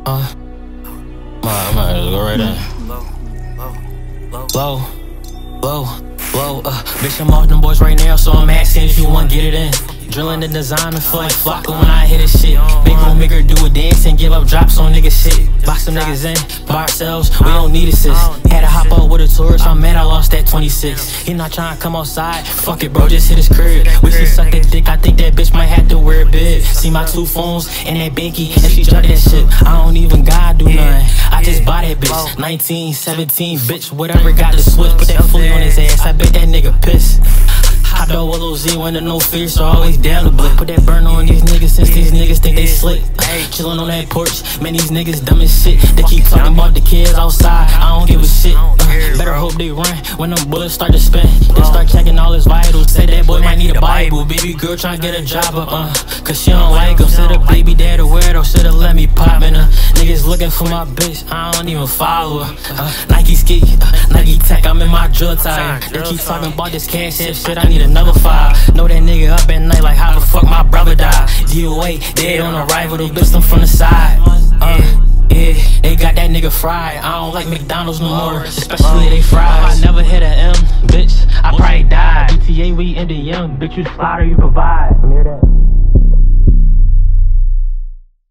Might just go right in. Low, bitch, I'm off them boys right now, so I'm asking if you want get it in. Drilling the design and feel like Flocka when I hit this shit. Big gon' make her do a dance and give up drops on nigga shit. Box them niggas in, by ourselves, we don't need assist. Had to hop up with a tourist, I'm mad I lost that 26. He not trying to come outside, fuck it bro, just hit his crib. We should suck that dick, I think that bitch might have to wear a bib. See my 2 phones and that binky, and she drunk that shit. I don't even gotta do nothing, I just buy that bitch. 19, 17, bitch, whatever got the switch. Put that fully on his ass, I bet that nigga pissed. Hot dog Willow Z when no fear, so always down the blick. Put that burn on these niggas since these niggas think they slick. Chillin' on that porch, man, these niggas dumb as shit. They keep talking about the kids outside, I don't give a shit. Better hope they run when them bullets start to spin. They start checking all his vitals, say that boy might need a Bible. Baby girl tryna get a job up, cause she don't like him. Said her baby dad a weirdo, shoulda let me pop in her. Niggas looking for my bitch, I don't even follow her. Nike ski, Nike tech, I'm in my drill tire. They keep talking about this cash app shit, I need another 5. Know that nigga up at night like how the fuck my brother died. DOA, dead on arrival, the bitch them from the side. Yeah, they got that nigga fried. I don't like McDonald's no more, especially they fries. I never hit a M, bitch, I probably died. BTA, we in the young, bitch, you slaughter, you provide. Hear that?